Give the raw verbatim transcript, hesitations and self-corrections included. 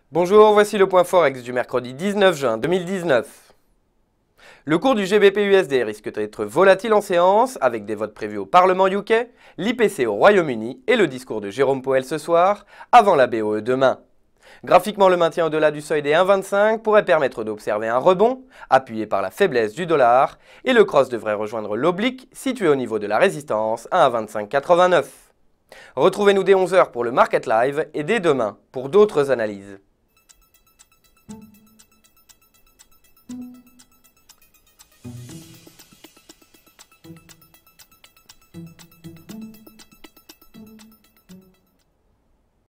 Bonjour, voici le point Forex du mercredi dix-neuf juin deux mille dix-neuf. Le cours du G B P U S D risque d'être volatile en séance, avec des votes prévus au Parlement U K, l'I P C au Royaume-Uni et le discours de Jérôme Powell ce soir, avant la B O E demain. Graphiquement, le maintien au-delà du seuil des un virgule vingt-cinq pourrait permettre d'observer un rebond, appuyé par la faiblesse du dollar, et le cross devrait rejoindre l'oblique, situé au niveau de la résistance à un virgule vingt-cinq quatre-vingt-neuf. Retrouvez-nous dès onze heures pour le Market Live et dès demain pour d'autres analyses.